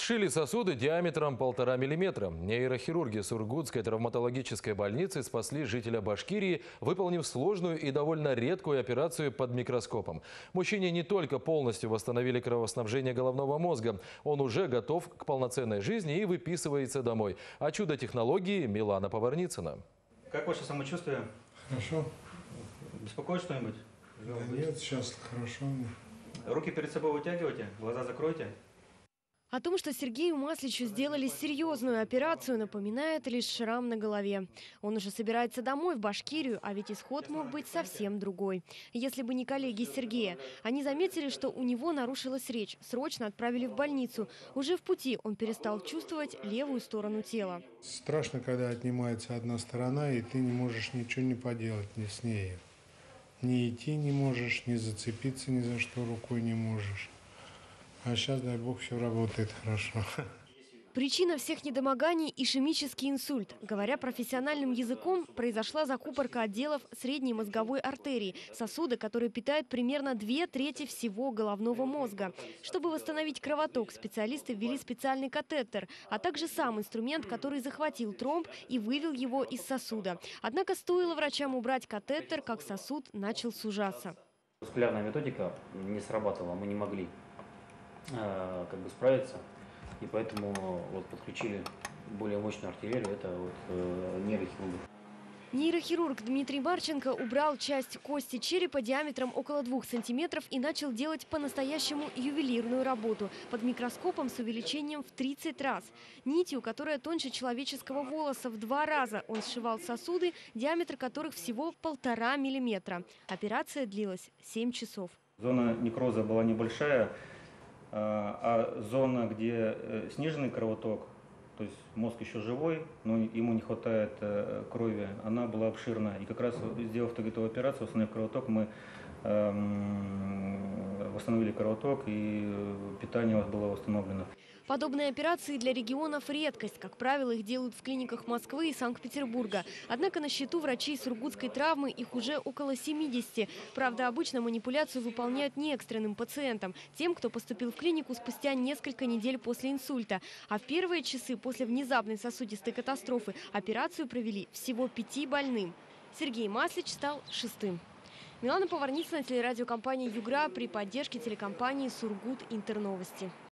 Сшили сосуды диаметром 1,5 миллиметра. Нейрохирурги Сургутской травматологической больницы спасли жителя Башкирии, выполнив сложную и довольно редкую операцию под микроскопом. Мужчине не только полностью восстановили кровоснабжение головного мозга, он уже готов к полноценной жизни и выписывается домой. А чудо технологии Милана Поварницына. Как ваше самочувствие? Хорошо. Беспокоит что-нибудь? Да нет, сейчас хорошо мне. Руки перед собой вытягивайте, глаза закройте. О том, что Сергею Масличу сделали серьезную операцию, напоминает лишь шрам на голове. Он уже собирается домой, в Башкирию, а ведь исход мог быть совсем другой. Если бы не коллеги Сергея, они заметили, что у него нарушилась речь. Срочно отправили в больницу. Уже в пути он перестал чувствовать левую сторону тела. Страшно, когда отнимается одна сторона, и ты не можешь ничего не поделать ни с ней. Ни идти не можешь, ни зацепиться ни за что рукой не можешь. А сейчас, дай бог, все работает хорошо. Причина всех недомоганий – ишемический инсульт. Говоря профессиональным языком, произошла закупорка отделов средней мозговой артерии, сосуда, который питает примерно 2/3 всего головного мозга. Чтобы восстановить кровоток, специалисты ввели специальный катетер, а также сам инструмент, который захватил тромб и вывел его из сосуда. Однако стоило врачам убрать катетер, как сосуд начал сужаться. Скулярная методика не срабатывала, мы не могли справиться, и поэтому подключили более мощную артиллерию, это нейрохирургов. Нейрохирург Дмитрий Марченко убрал часть кости черепа диаметром около 2 сантиметров и начал делать по-настоящему ювелирную работу под микроскопом с увеличением в 30 раз. Нитью, которая тоньше человеческого волоса, в 2 раза он сшивал сосуды, диаметр которых всего 1,5 миллиметра. Операция длилась 7 часов. Зона некроза была небольшая, а зона, где сниженный кровоток, то есть мозг еще живой, но ему не хватает крови, она была обширная. И как раз сделав эту операцию, восстановив кровоток, мы восстановили кровоток, и питание было восстановлено. Подобные операции для регионов – редкость. Как правило, их делают в клиниках Москвы и Санкт-Петербурга. Однако на счету врачей сургутской травмы их уже около 70. Правда, обычно манипуляцию выполняют не экстренным пациентам, тем, кто поступил в клинику спустя несколько недель после инсульта. А в первые часы после внезапной сосудистой катастрофы операцию провели всего 5 больным. Сергей Маслич стал 6-м. Милана Поварницына, телерадиокомпания «Югра» при поддержке телекомпании «Сургут Интерновости».